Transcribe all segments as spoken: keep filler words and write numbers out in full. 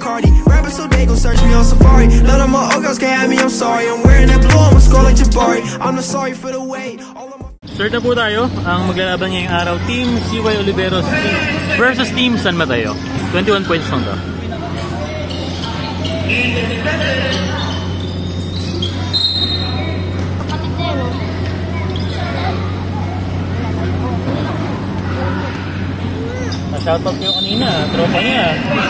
Bacardi. Rapping so they gon' search me on Safari. None of my old girls can have me, I'm sorry. I'm wearing that blue, I'ma score like Jabari. I'm not sorry for the wait. All of my... Start na po tayo. Ang maglalaban ngayong araw, Team C Y Oliveros versus Team San Mateo. twenty-one points lang to. Na-shoutout kayo kanina, tropa niya.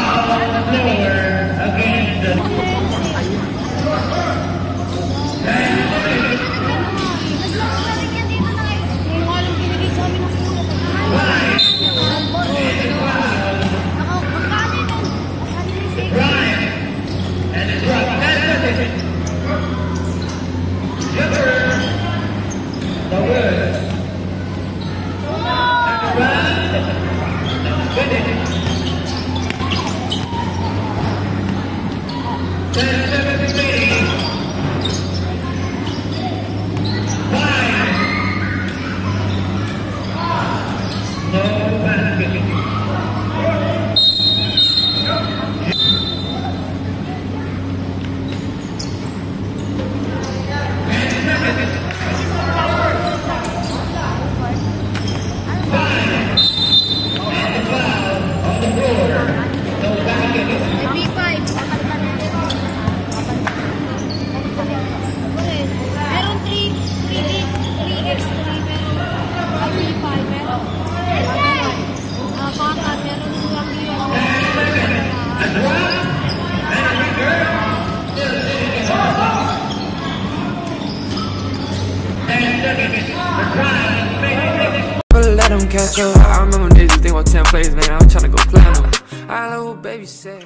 Let them catch up. I remember days you think about ten plays, man. I was trying to go platinum. I love what baby said.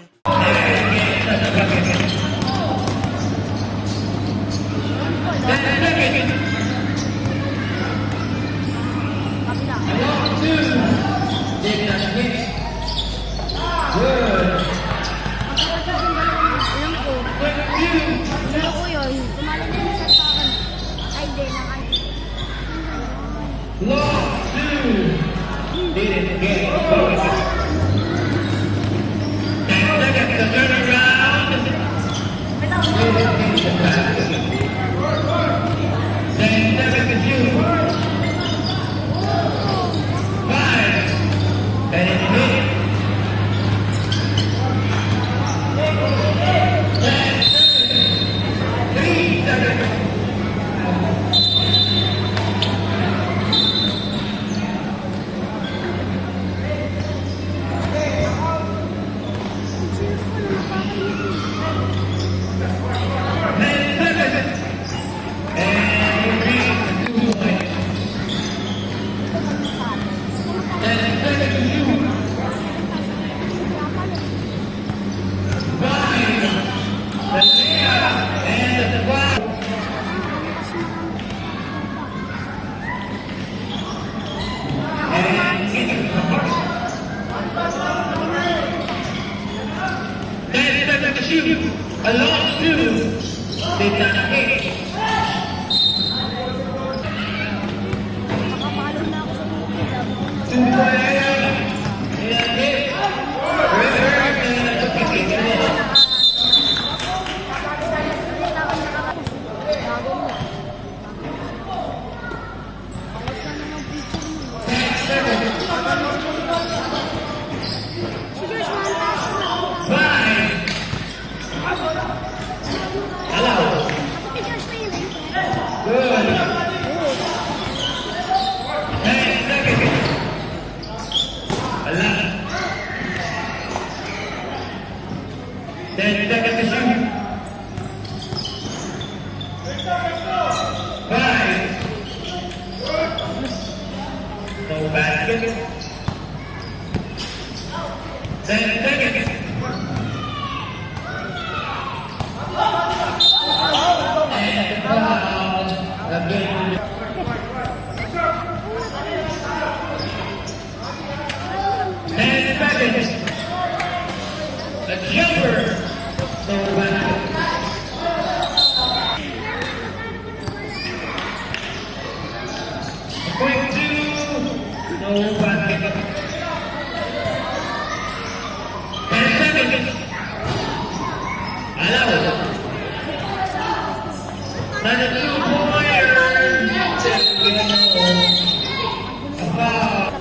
A long two did not hit. Ten seconds to shoot. Five. No basket. Ten seconds. And foul again. Ten seconds. A jumper. No basket. A quick two. No basket. Ten seconds. Allowed. Another two-pointer. About.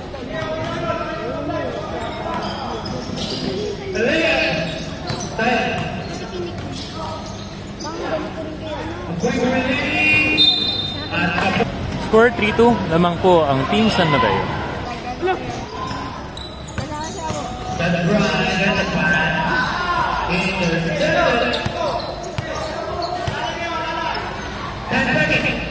Score three two, lamang po ang Team San Mateo. That's right, that's fine. Intercepted. Ten seconds.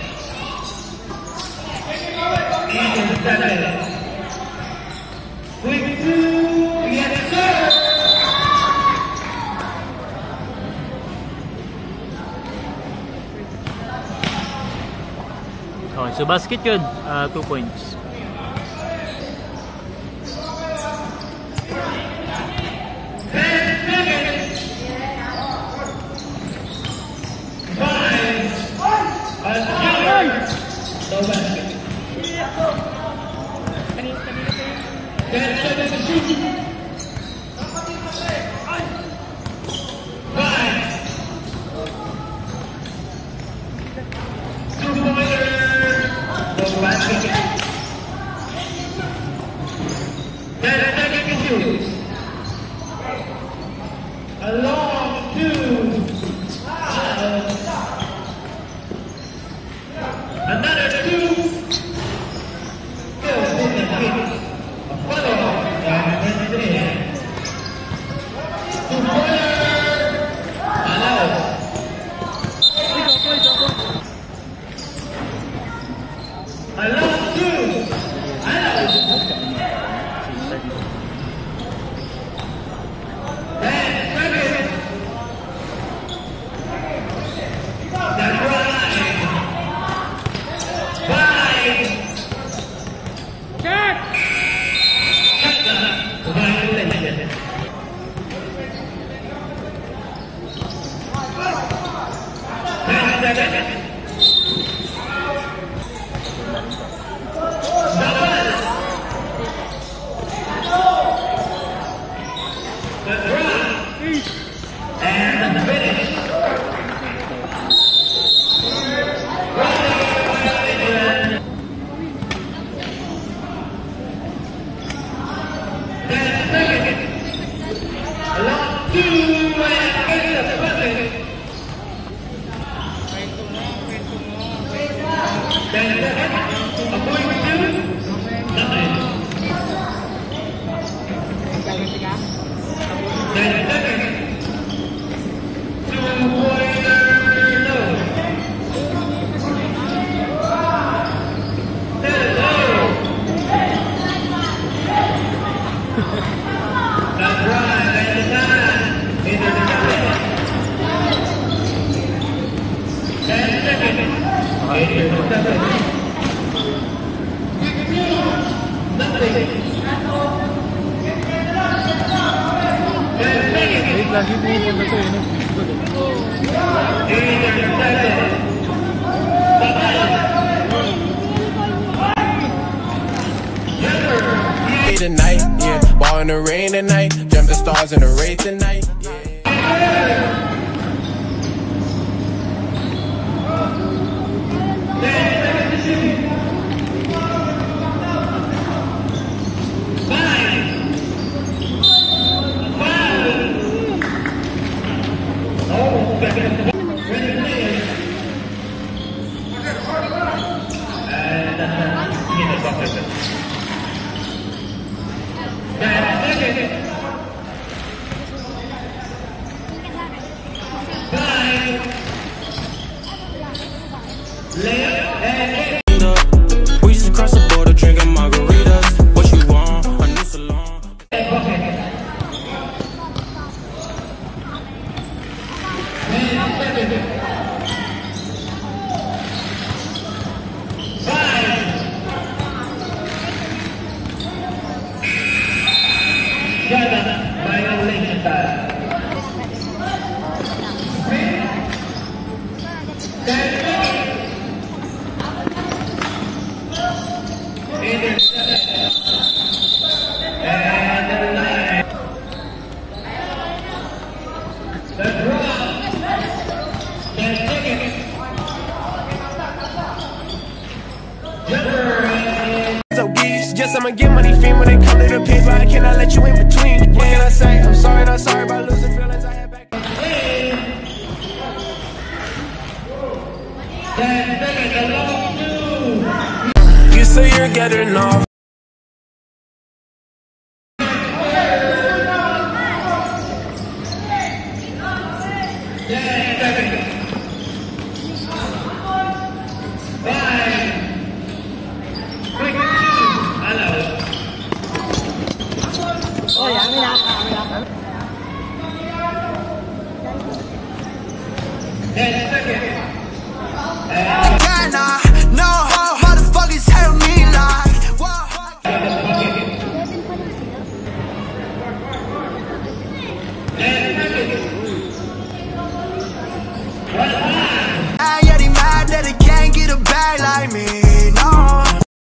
Intercepted. Quick two, yes sir. Okay, so basket yun, uh, two points. Along two. Another two. Still in the pitch. A follow-up. And in. Two-pointer. Allowed. Allowed two. Allowed. And the finish. Along two and get the bucket. Ten seconds. A point two. Nothing. Ten seconds. Lagi po yung punta to eh. Tonight, yeah, ball in the rain tonight, jump the stars in the race tonight. Yeah. We just crossed the border drinking margaritas. What you want? A new salon. Violation time. And the line. The drop. You say you're getting off. Yeah, nah, no, motherfuckers hate me like, whoa. Ah, yeah, they mad that they can't get a bag like me, no.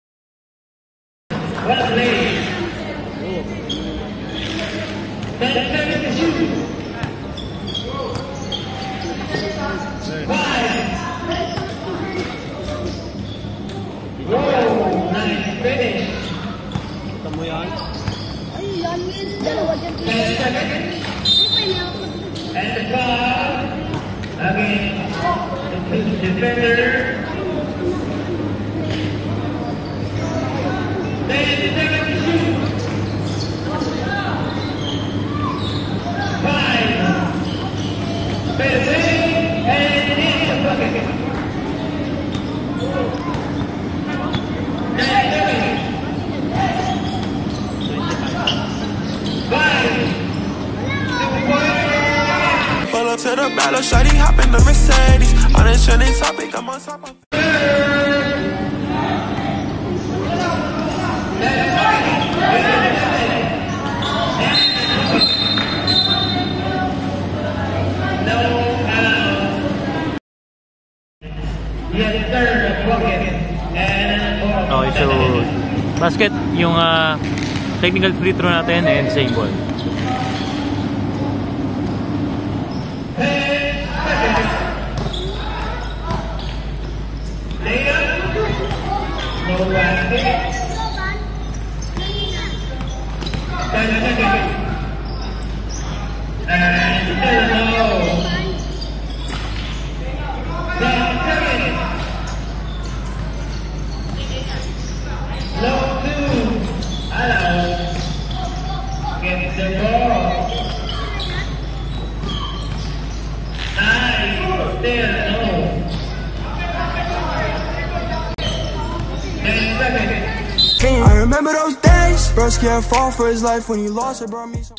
Pull up to the battle, shawty hop in the Mercedes. On a trending topic, I'm on top of. Okay, so basket yung uh, technical free throw natin and same ball. I remember those days. Bro scared fall for his life when he lost it, brought me some.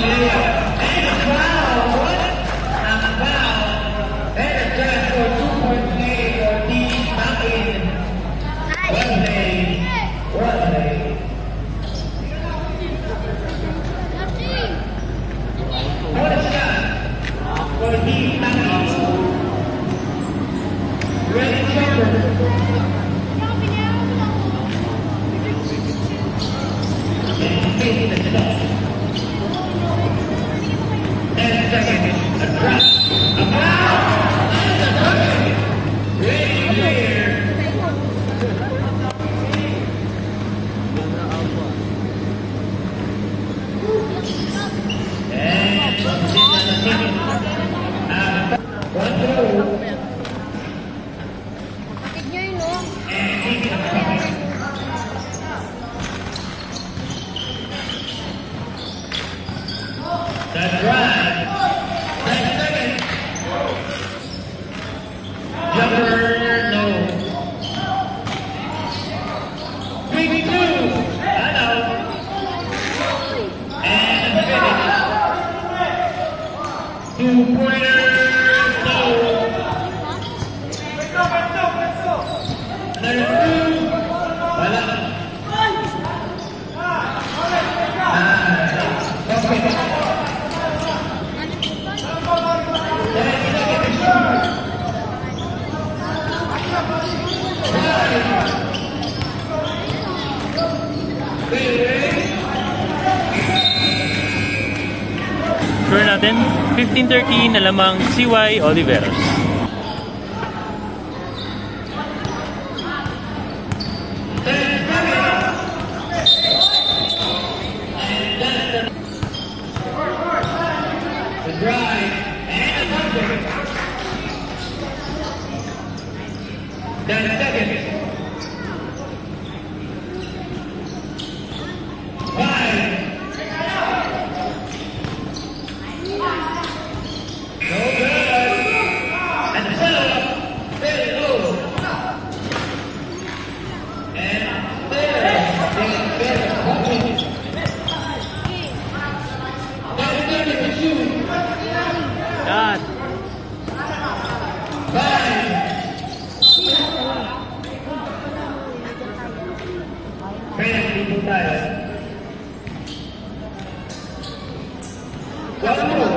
That's right. Jumper, no. Big two. I know. And finish. Two-pointer, no. Another two. Wala. Score natin, fifteen thirteen na lamang C Y Oliveros. ten seconds. Five. No good. And seven. Very low. And there. ten seconds to shoot. Yan. Five. Penalty po tayo. One more.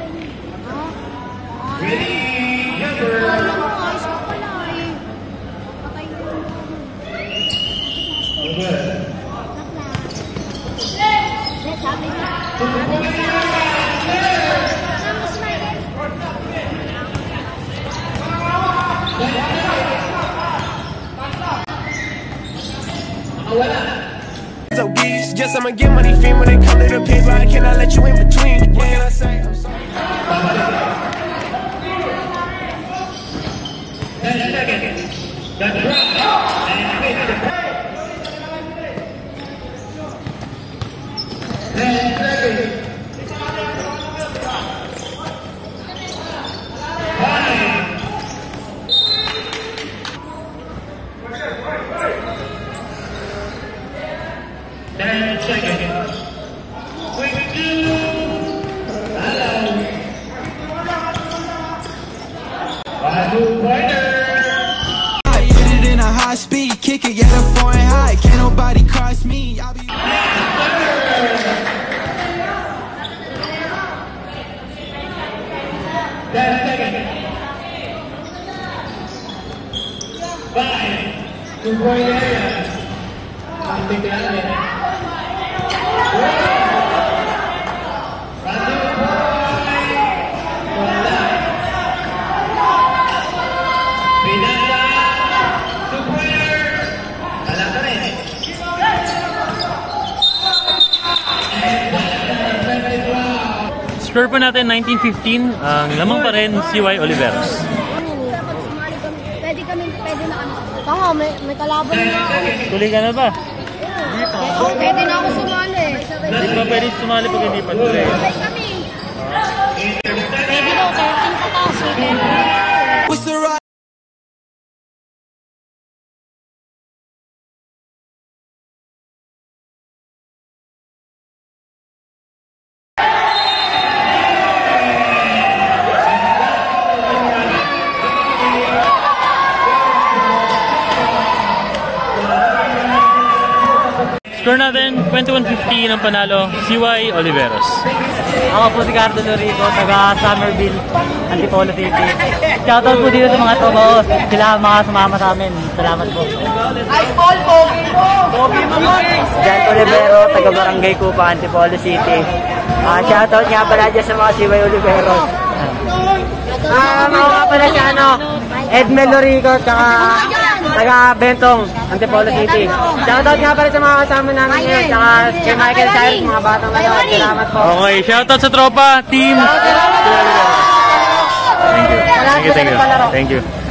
Ready, jumper. Good. So geese, just I'ma get money fiend when it come to the paper. I cannot let you in between. What can I say? I'm sorry. ten seconds. The drop. And finish the ten seconds. Five. ten seconds. Quick two. Hello. Five pointer. I hit it in a high speed, kick it, get a foreign high. Can't nobody cross me. I'll be. ten seconds. Five. Two point area. Something to add in. Score po natin nineteen fifteen. Ang lamang pa rin C Y Oliveros. Pwede kami, pwede na kami. Tama, may, may kalaban na ako. Tuloy ka na ba? Oh, pwede na ako sumali. Hindi pa pwede sumali pag hindi pa tuloy. Pwede kami. Pwede daw, kaya pinapataso. What's the right? Score natin twenty-one fifteen ang panalo C Y Oliveros. Ako po si Cardo Lorico, taga Somerville, Antipolo City. Shoutout po dito sa mga tropa ko. Sila mga sumama sa amin. Salamat po. Ice ball, Pogi mo! Pogi mo mo! Jan Olivero, taga Barangay Cupa, Antipolo City. Uh, shoutout nga pala dyan sa mga C Y Oliveros. Ah, uh, mga nga pala si ano, Edmel Lorico, tsaka taga Bentong, Antipolo City. Shoutout nga pala sa mga kasama namin ngayon, tsaka si Michael Cyrus, mga batang ano. Salamat po. Okay, shoutout sa tropa, team. Thank you. Thank you, thank you. Thank you.